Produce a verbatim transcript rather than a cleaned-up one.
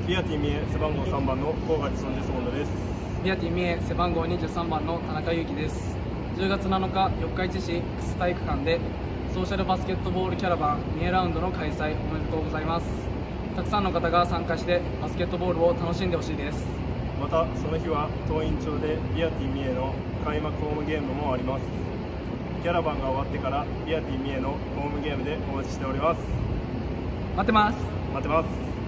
ビアティ三重背番号さんばんの甲賀地ソンジェスモンドです。 ビアティ三重背番号にじゅうさんばんの田中裕樹です。じゅうがつなのか四日市市楠体育館でソーシャルバスケットボールキャラバン三重ラウンドの開催おめでとうございます。たくさんの方が参加してバスケットボールを楽しんでほしいです。 またその日は東院町でビアティ三重の開幕ホームゲームもあります。キャラバンが終わってからビアティ三重のホームゲームでお待ちしております。 待ってます。 待ってます。